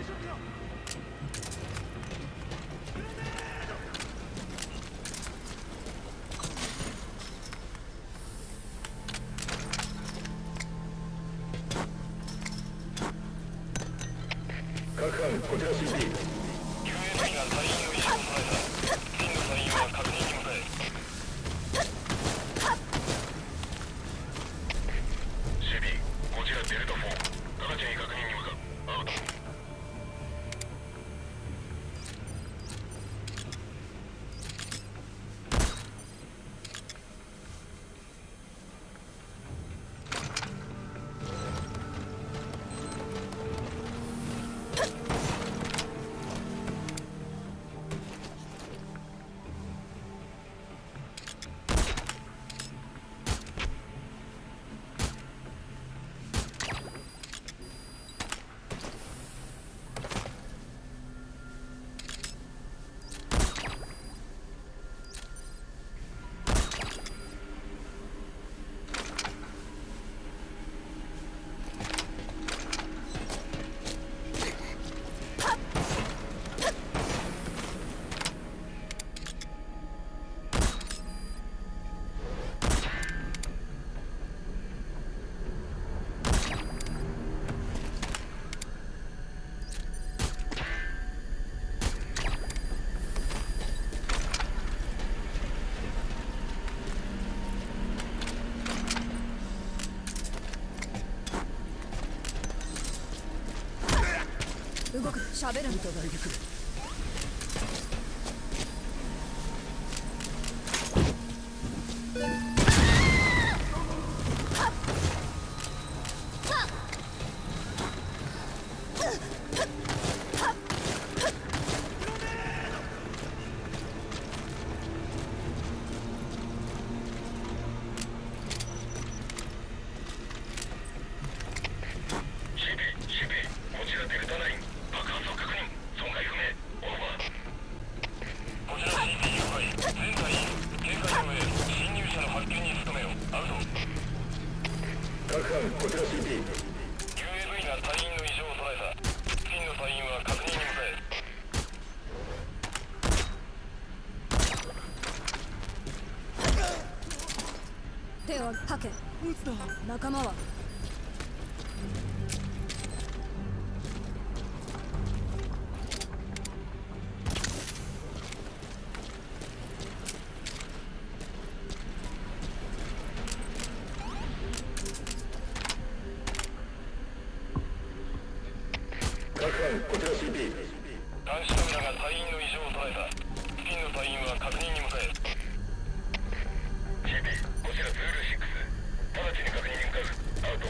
各班こちら CP。 UAV が隊員の意思を捉えた。次の隊員は確認に向かえ。 CP こちらデルタ4、直ちに確認に向かう。アウト。 動く、喋る。いただいてくれ。 各班こちら CP。 UAV が隊員の異常を捉えた。付近の隊員は確認に向かえ。手を吐け。仲間は各班こちら CP。 監視カメラが隊員の異常を捉えた。付近の隊員は確認に向かえ。 CP こちらズール6、直ちに確認に向かう。アウト。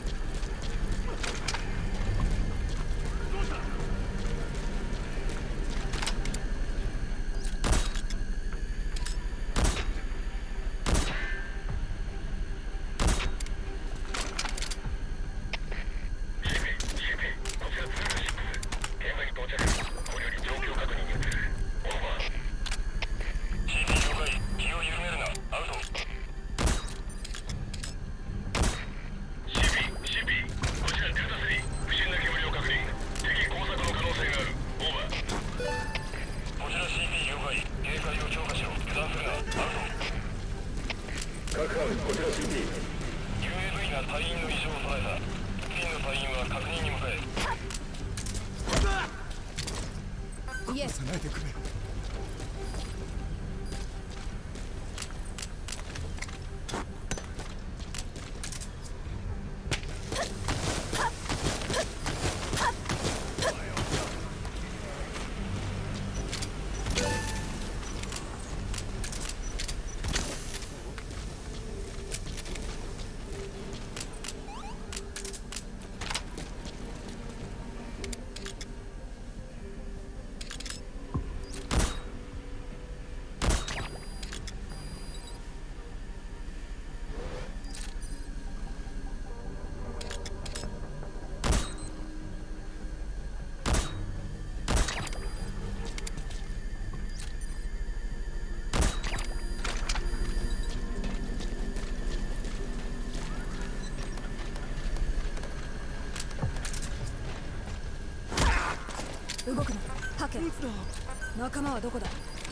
各班こちら CP。 UAV が隊員の異常を捉えた。付近の隊員は確認に向かえ。 イエス。 さないでくれ。 動くな。ハケ。仲間はどこだ。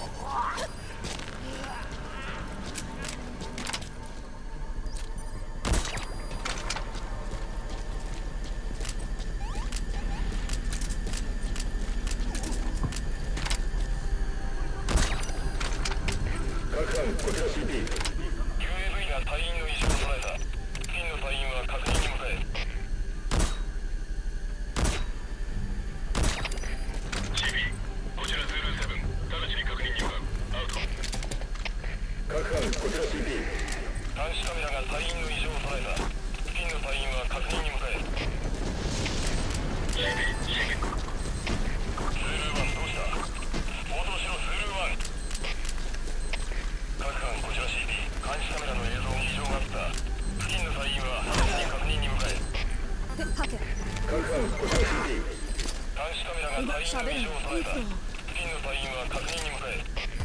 各班こちら CP。 UAV が隊員の異常を捉えた。付近の隊員は確認に向かえ。 CP こちらズール7、直ちに確認に向かう。アウト。各班こちら CP。 監視カメラが隊員の異常を捉えた。付近の隊員は確認に向かえ。 CP ズール1どうした？応答しろズール1。各班こちら CP。 監視カメラの映像に異常があった。付近の隊員は直ちに確認に向かえ。 ハケ。 各班こちら CP。 監視カメラが隊員の異常を捉えた。付近の隊員は確認に向かえ。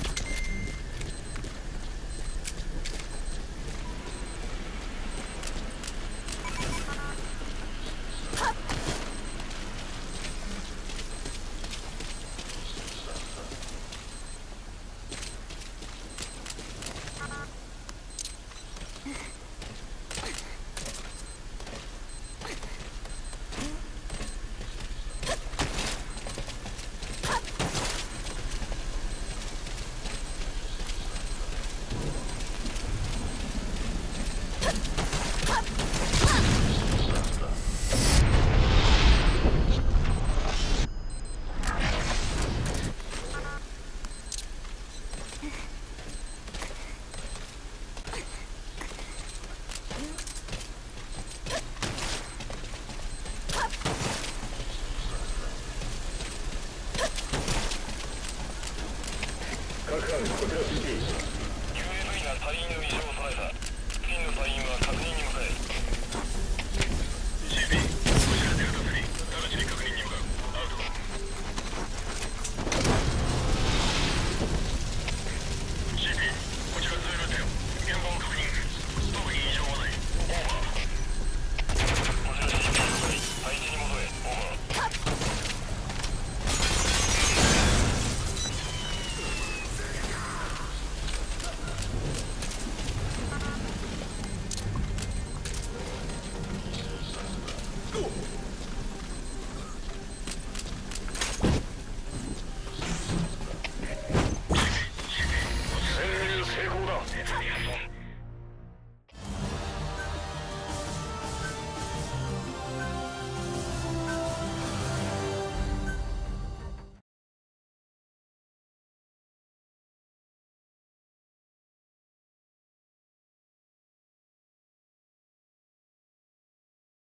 各班こちら CP。 UAV が隊員の異常を捉えた。付近の隊員は確認